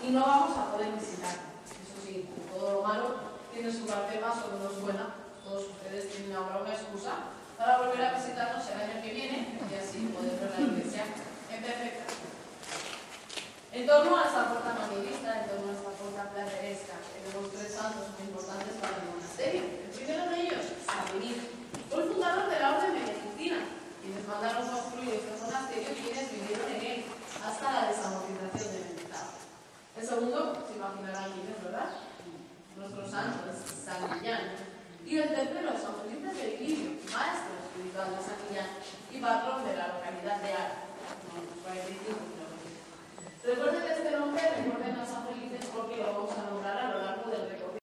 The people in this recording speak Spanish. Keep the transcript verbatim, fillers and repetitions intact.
y no vamos a poder visitarlo. Eso sí, todo lo malo tiene su parte más o menos buena. Todos ustedes tienen ahora una excusa para volver a visitarnos el año que viene y así poder ver la iglesia en perfecta. En torno a esta puerta manierista, en torno a esta puerta plateresca, tenemos tres santos muy importantes para el monasterio. El primero de ellos, San Benito, fue el fundador de la orden benedictina, quienes mandaron construir este monasterio y quienes vivieron en él hasta la desamortización del Mendizábal. El segundo, se imaginarán quién es, ¿verdad? Nuestro santo es San Millán. Y el tercero, San Felipe de Ilirio,